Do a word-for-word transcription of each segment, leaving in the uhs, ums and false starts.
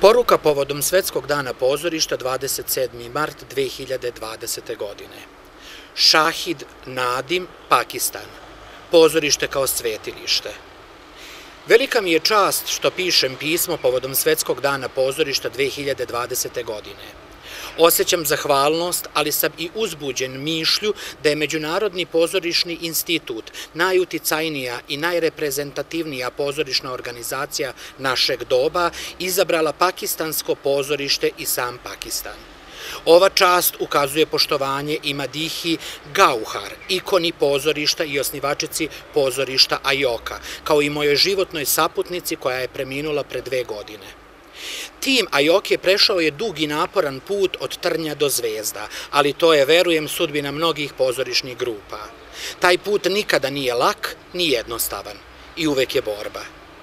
Poruka povodom Svetskog dana pozorišta dvadeset sedmi mart dve hiljade dvadesete. godine. Šahid Nadim, Pakistan. Pozorište kao svetilište. Velika mi je čast što pišem pismo povodom Svetskog dana pozorišta dve hiljade dvadesete. godine. Osjećam zahvalnost, ali sam i uzbuđen mišlju da je Međunarodni pozorišni institut najuticajnija i najreprezentativnija pozorišna organizacija našeg doba izabrala pakistansko pozorište i sam Pakistan. Ova čast ukazuje poštovanje i Madihi Gauhar, ikoni pozorišta i osnivačici pozorišta Ajoka, kao i mojoj životnoj saputnici koja je preminula pre dve godine. Tim Ajoke prešao je dug i naporan put od trnja do zvezda, ali to je, verujem, sudbina mnogih pozorišnih grupa. Taj put nikada nije lak, ni jednostavan i uvek je borba.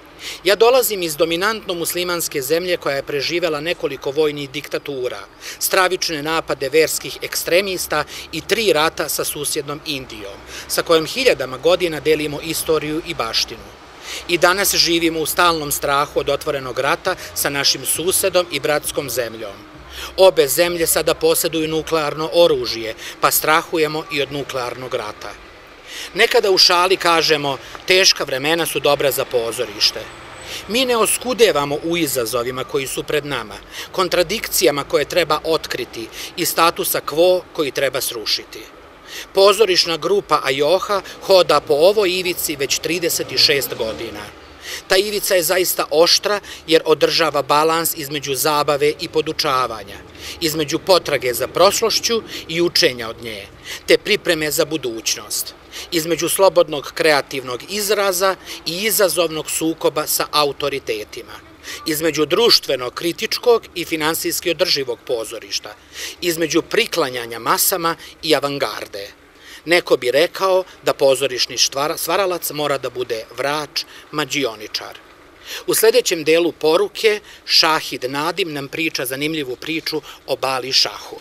Ja dolazim iz dominantno muslimanske zemlje koja je preživela nekoliko vojnih diktatura, stravične napade verskih ekstremista i tri rata sa susjednom Indijom, sa kojom hiljadama godina delimo istoriju i baštinu. I danas živimo u stalnom strahu od otvorenog rata sa našim susedom i bratskom zemljom. Obe zemlje sada posjeduju nuklearno oružje, pa strahujemo i od nuklearnog rata. Nekada u šali kažemo, teška vremena su dobra za pozorište. Mi ne oskudevamo u izazovima koji su pred nama, kontradikcijama koje treba otkriti i statusa quo koji treba srušiti. Pozorišna grupa Ajoha hoda po ovoj ivici već trideset šest godina. Ta ivica je zaista oštra jer održava balans između zabave i podučavanja, između potrage za prošlošću i učenja od nje, te pripreme za budućnost, između slobodnog kreativnog izraza i izazovnog sukoba sa autoritetima, između društveno kritičkog i finansijski održivog pozorišta, između priklanjanja masama i avangarde. Neko bi rekao da pozorišni stvaralac mora da bude vrač, mađioničar. U sljedećem delu poruke Šahid Nadim nam priča zanimljivu priču o Bali Šahu.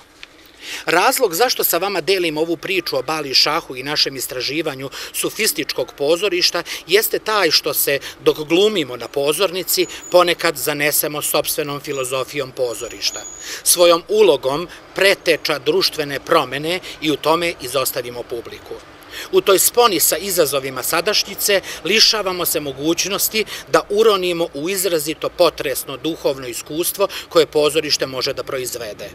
Razlog zašto sa vama delim ovu priču o Bali Šahu i našem istraživanju sofističkog pozorišta jeste taj što se, dok glumimo na pozornici, ponekad zanesemo sopstvenom filozofijom pozorišta, svojom ulogom preteča društvene promene i u tome izostavimo publiku. U toj sponi sa izazovima sadašnjice lišavamo se mogućnosti da uronimo u izrazito potresno duhovno iskustvo koje pozorište može da proizvede.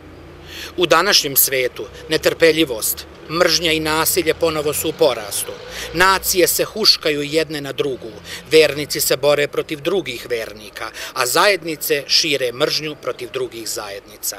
U današnjem svetu netrpeljivost, mržnja i nasilje ponovo su u porastu. Nacije se huškaju jedne na drugu, vernici se bore protiv drugih vernika, a zajednice šire mržnju protiv drugih zajednica.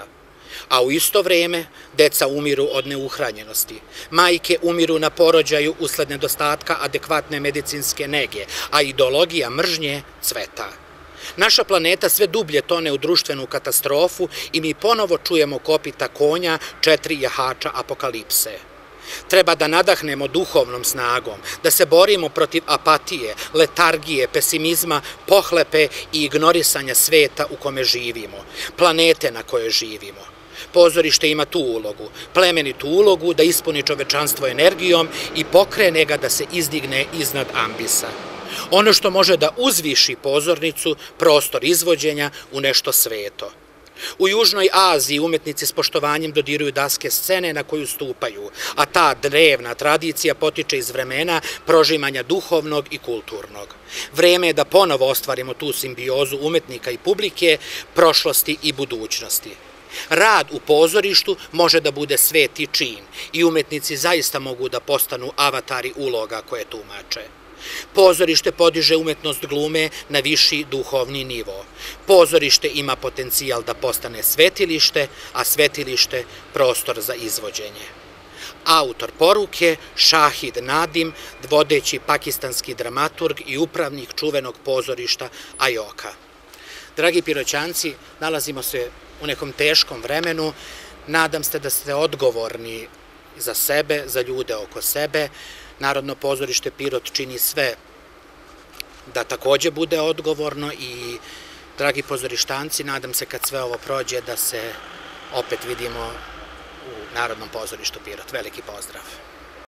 A u isto vreme deca umiru od neuhranjenosti, majke umiru na porođaju usled nedostatka adekvatne medicinske nege, a ideologija mržnje cveta. Naša planeta sve dublje tone u društvenu katastrofu i mi ponovo čujemo kopita konja četiri jahača apokalipse. Treba da nadahnemo duhovnom snagom, da se borimo protiv apatije, letargije, pesimizma, pohlepe i ignorisanja sveta u kome živimo, planete na kojoj živimo. Pozorište ima tu ulogu, plemenitu ulogu da ispuni čovečanstvo energijom i pokrene ga da se izdigne iznad ambisa. Ono što može da uzviši pozornicu, prostor izvođenja u nešto sveto. U Južnoj Aziji umetnici s poštovanjem dodiruju daske scene na koju stupaju, a ta drevna tradicija potiče iz vremena prožimanja duhovnog i kulturnog. Vreme je da ponovo ostvarimo tu simbiozu umetnika i publike, prošlosti i budućnosti. Rad u pozorištu može da bude sveti čin i umetnici zaista mogu da postanu avatari uloga koje tumače. Pozorište podiže umetnost glume na viši duhovni nivo. Pozorište ima potencijal da postane svetilište, a svetilište prostor za izvođenje. Autor poruke Šahid Nadim, vodeći pakistanski dramaturg i upravnik čuvenog pozorišta Ajoka. Dragi Piroćanci, nalazimo se u nekom teškom vremenu. Nadam se da ste odgovorni za sebe, za ljude oko sebe. Narodno pozorište Pirot čini sve da također bude odgovorno i, dragi pozorištanci, nadam se kad sve ovo prođe da se opet vidimo u Narodnom pozorištu Pirot. Veliki pozdrav!